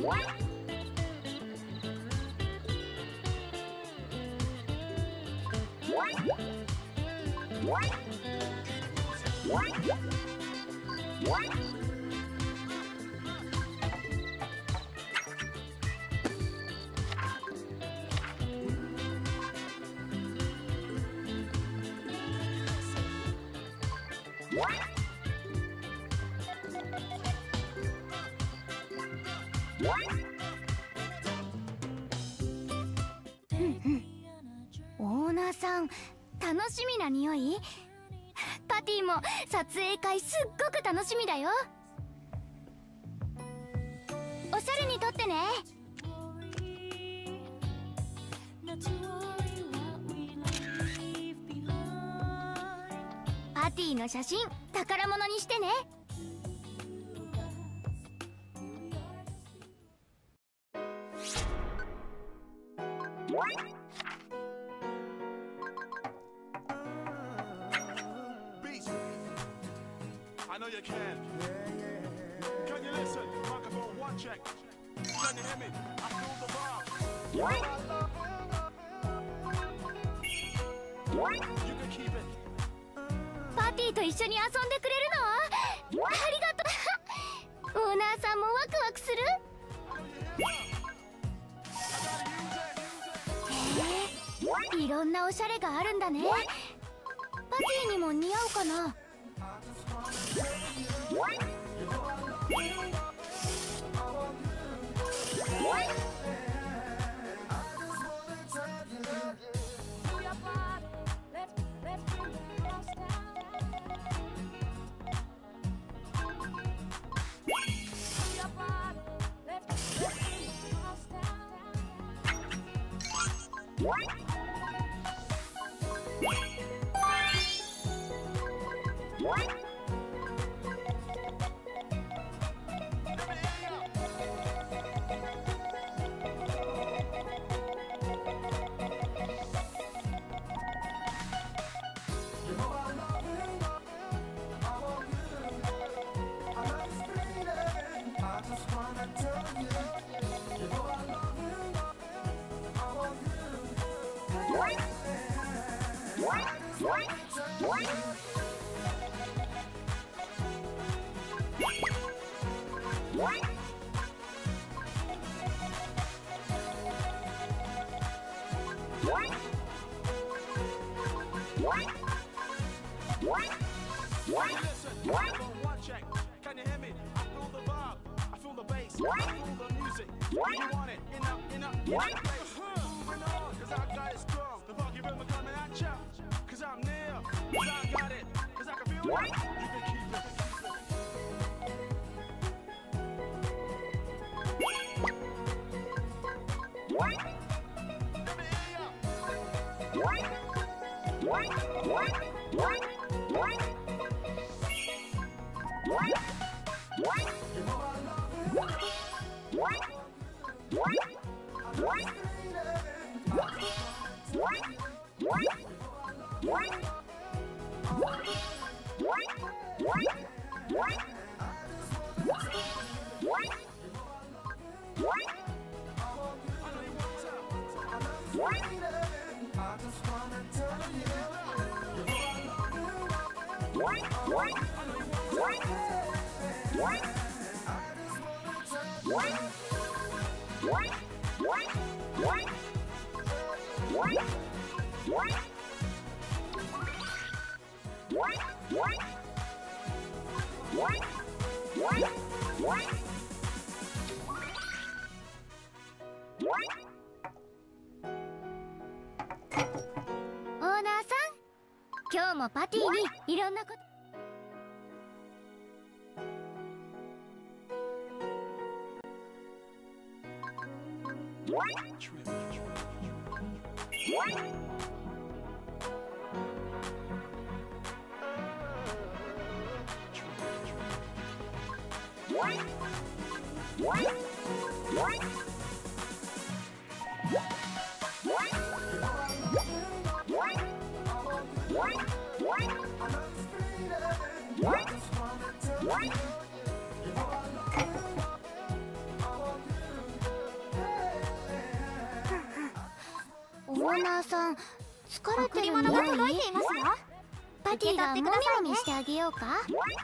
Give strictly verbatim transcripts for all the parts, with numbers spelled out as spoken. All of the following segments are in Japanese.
オーナーさん、楽しみな匂い？パティも撮影会すっごく楽しみだよ。おしゃれに撮ってね。パティの写真宝物にしてね。 I know you can. Can you listen? Microphone one check. Can you hear me? I feel the bar. You can keep it. パティと一緒に遊んでくれるの？ありがとう。オーナーさんもワクワクする？へえ、いろんなおしゃれがあるんだね。パティにも似合うかな？ Can you hear me? I feel the vibe. I feel the bass. I feel the music. You want it in a, in a, in a place. Moving on, cause I got it strong. The funky rhythm coming at ya. Cause I'm near. Cause I got it. Cause I can feel it. You can keep it. Let me hear ya. What? What? What? What? What? What? You know I love it. What? What? What? What? What? What? What? What? What? What? What? What? What? What? I just wanna tell you. What? What? What? What? What? What? What? What? What? What? What? What? What? What? What? What? オーナーさん、今日もパティにいろんなこと。What? What? What? What? What? What? What? What? What? What? What? ナーさん疲れてる贈り物が届いていますよ。 パティがもみもみしてあげようか。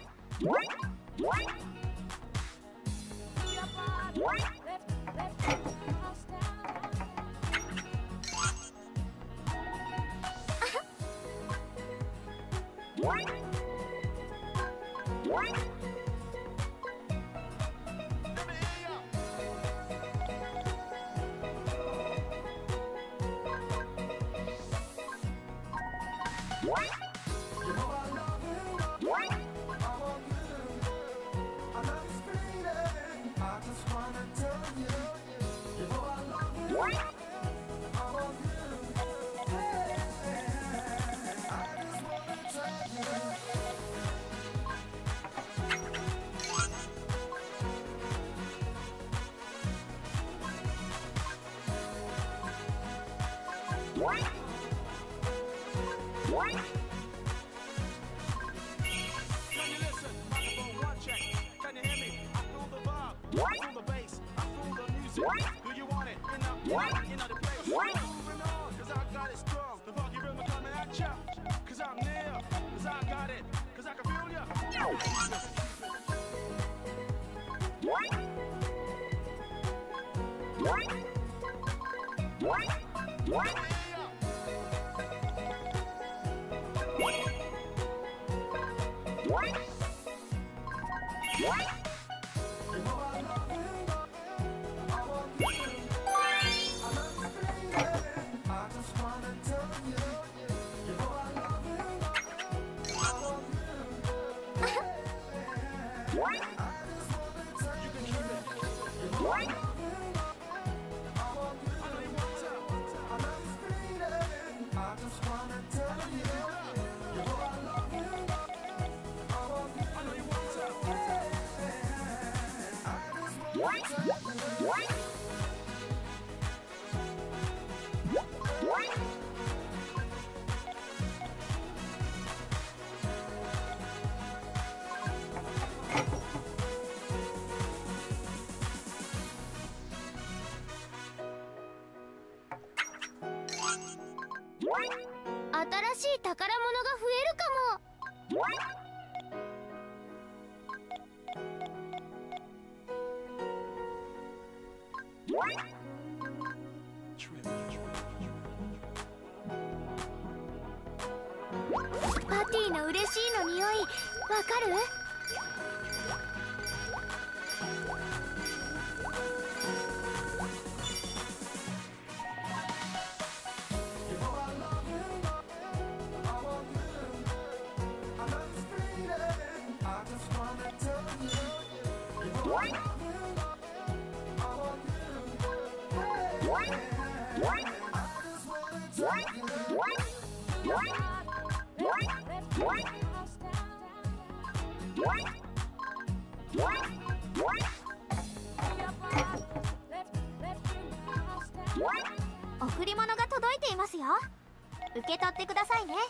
新しい宝物が増えるかも。パティの嬉しいの匂い、わかる？贈り物が届いていますよ。受け取ってくださいね。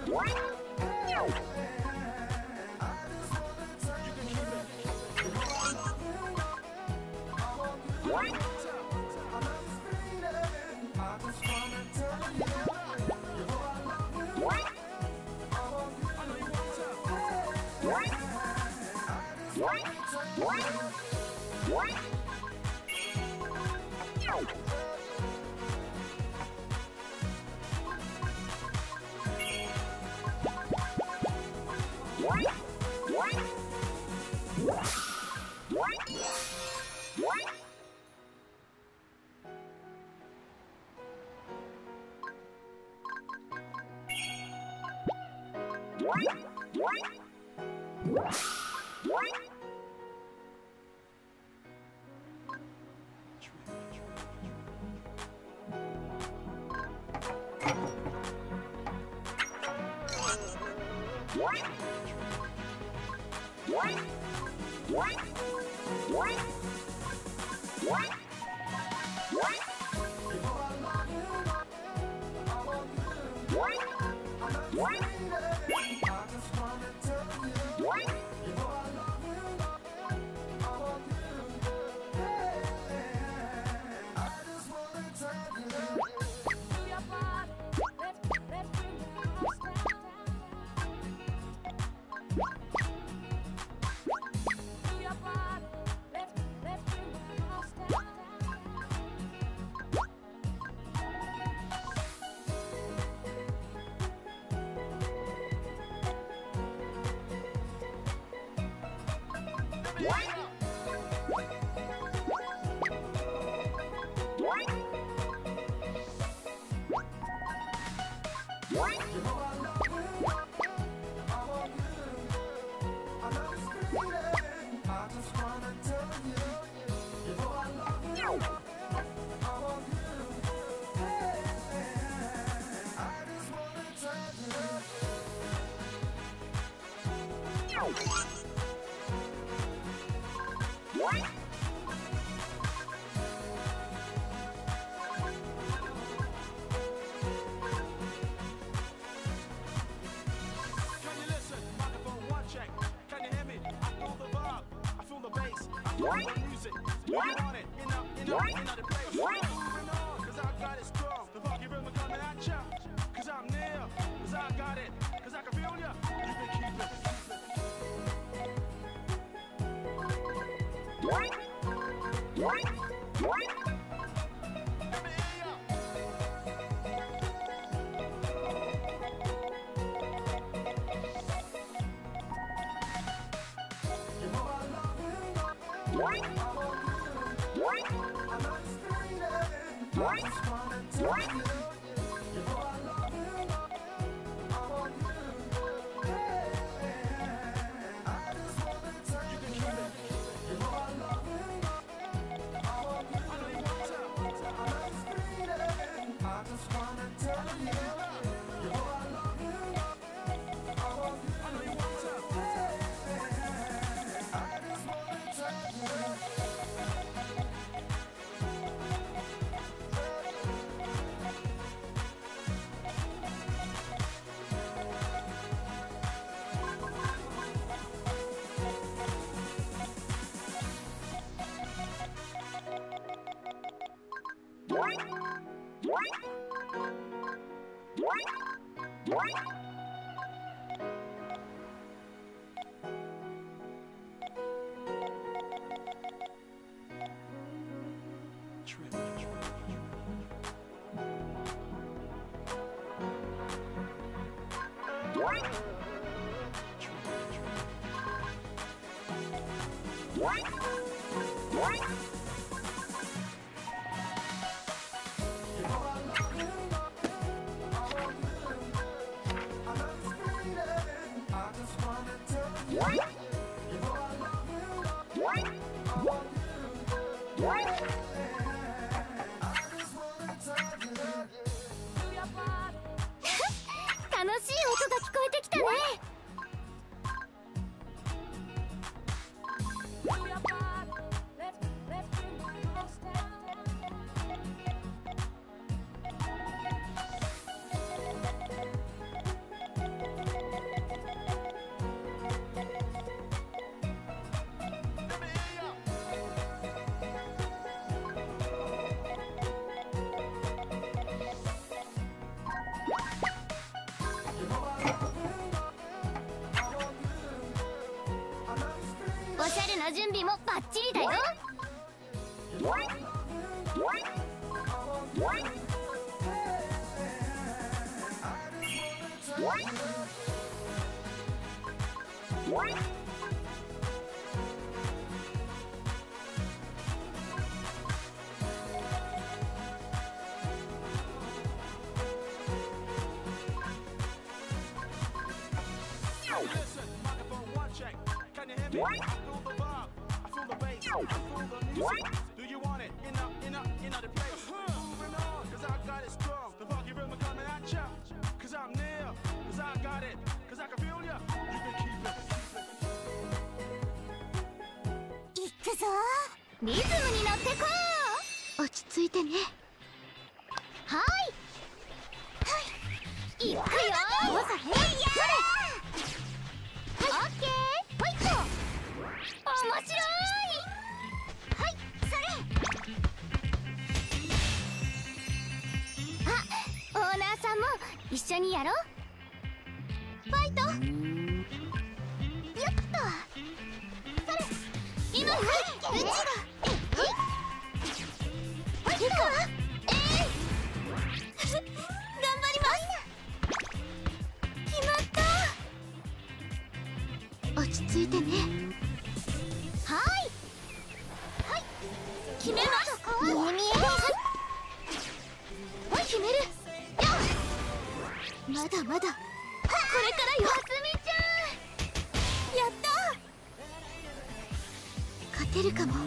楽しい音が聞こえてきたね。 おしゃれな準備もバッチリだよ。 Listen, microphone one check. Can you hear me? I feel the vibe. I feel the bass. I feel the music. Do you want it? In a, in a, in a the place. Moving on, cause I got it strong. The funky rhythm coming at ya. Cause I'm near. Cause I got it. Cause I can feel ya. You can keep it. いくぞ。リズムに乗ってこう。落ち着いてね。はい。はい。いくよ。もさへいや。オッケー。ほいっと。面白い。はい、それ。あ、オーナーさんも一緒にやろう。ファイト。よっと。それ。今はい。うちが。はい。いくわ。えい。頑張ります。決まった。落ち着いてね。はい。はい。決めます。見え見えです。はい、決める。よっ。まだまだ。これからよ。かすみちゃん。やった。勝てるかも。はい。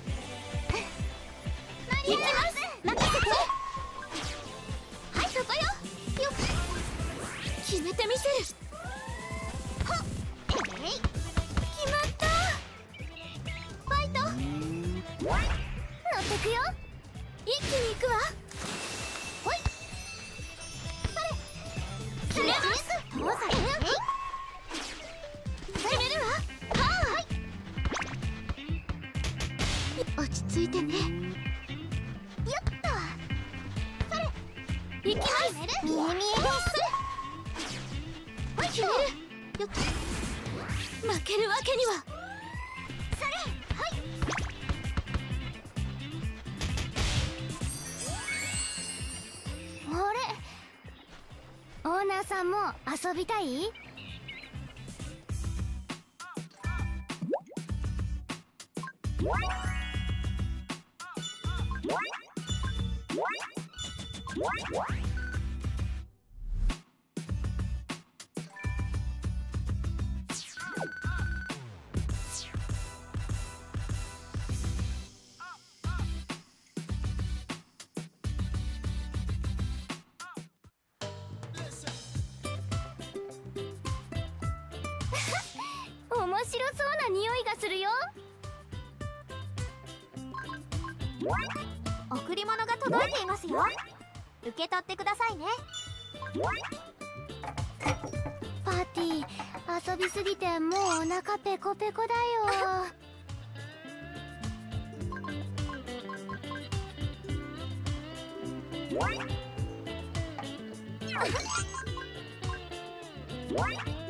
行きます。任せて。はい、そこよ。よっ。決めてみせる。はっ。えい。決まった。ファイト。乗ってくよ。一気に行くわ。ほい。それ。決めます。もうさえ。決めるわ。はーい。落ち着いてね。よっと。それ。行きます。見え見えです。はい、決める。よっ。負けるわけには。それ。はい。あれ、オーナーさんも遊びたい？面白そうな匂いがするよ。 贈り物が届いていますよ。受け取ってくださいね。 パーティー遊びすぎてもうお腹ペコペコだよ。 What?